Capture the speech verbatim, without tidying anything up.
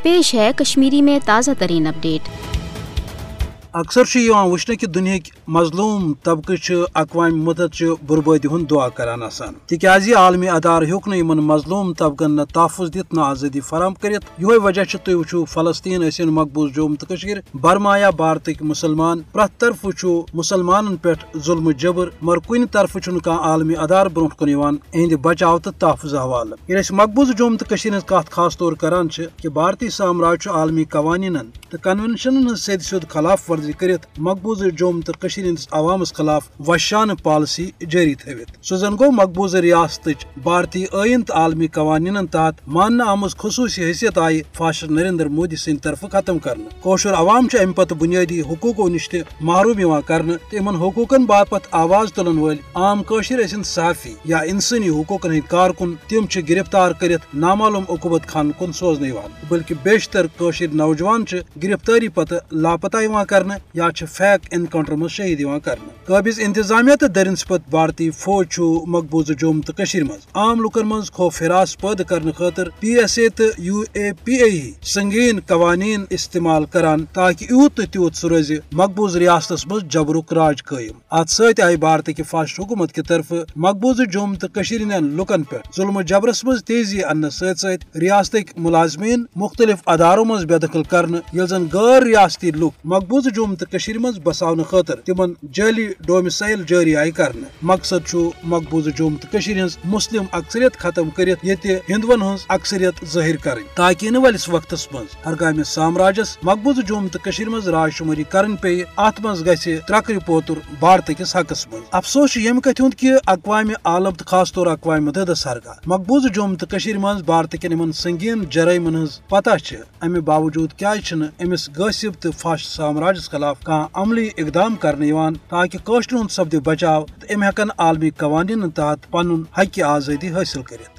پیش ہے کشمیری میں تازہ ترین اپڈیٹ۔ اکثر وچھنے کہ دنیا مظلوم طبقہ اقوام متحدہ بربادی ہند دعا کران تکیازی عالمی ادارہ ہیوک نہ مظلوم طبقن نہ تحفظ دت نہ آزادی فراہم کرت۔ یہ وجہ تھی وچھو فلسطین ٲسِن مقبوض جوم تو برما یا بھارتک مسلمان پرت طرف مسلمان پہ ظلم جبر مگر کن طرف عالمی ادار برو کن اہند بچاؤ تو تحفظ حوالہ۔ یل مقبوض جوم تو ہز کت خاص طور کران کہ بھارتی سامراج عالمی قوانین تو کنونشنن ہز سید سیود خلاف ورزی کرت مقبوض جوم تو ہندس عوامس خلاف وحشانہ پالسی جاری تھوت۔ سو زن گو مقبوض ریاست بھارتی آئین تو عالمی قوانین تحت ماننے آمز خصوصی حیثیت آئی فاشر نریندر مودی سند طرف ختم کرنے۔ کوشر عوام ام پتہ بنیادی حقوقوں نش محروم کرنے تو ان حقوقن باپت آواز تلن ول عام کوشر ٲسِن صحافی یا انسانی حقوقن ہند کارکن تم گرفتار کرت نامعلوم عقوبت خان کن سوزنے بلکہ بیشتر کوشر نوجوان گرفتاری پتہ لاپتہ کرنے یا فیک انکاؤنٹر مز شہید کرنے۔ قابض انتظامیہ تو درن پت بھارتی فوج مقبوض جوم تو مز عام لکن مز خوف ہراس پید کرنے خاطر پی ایس اے تو یو اے پی اے سنگین قوانین استعمال کران تاکہ یوت تو تیوت سہ روز مقبوض ریاست مز جبرک راج قائم۔ ات ست آئی بھارت کی فاشسٹ حکومت کی طرف مقبوض جوم تو ہند لکن پہ ظلم جبرس مز تیزی ان ست ست ریاست ملازمین مختلف اداروں مز بے دخل کرنے یل زن غیر ریاستی لک مقبوض جوم تو مز بساؤن خاطر تمن جعلی ڈومسائل جاری آئی کرنے۔ مقصد مقبوض جوم تو ہز مسلم اکثریت ختم کرت یہ ہندون ہز اکثریت ظاہر کریں تاکہ ان والس وقت مز ہرگامہ سامراجس مقبوض جوم تو مز راج شماری کرن پی ات مز گھ ترکر پوتر بھارت کس حقس مز۔ افسوس یم کت ہند کہ اقوام عالم تو خاص طور اقوام متحدہ ہرگاہ مقبوض جوم تو مز بھارت کن ان سنگین جرائمن ہز پتہ امہ باوجود کیا امس غاصب تو فاش سامراجس خلاف کھانا عملی اقدام کرنے تاکہ کاشر ہند سپد بچاؤ تو ام ہیکن عالمی قوانین تحت پن حق آزادی حاصل کرت۔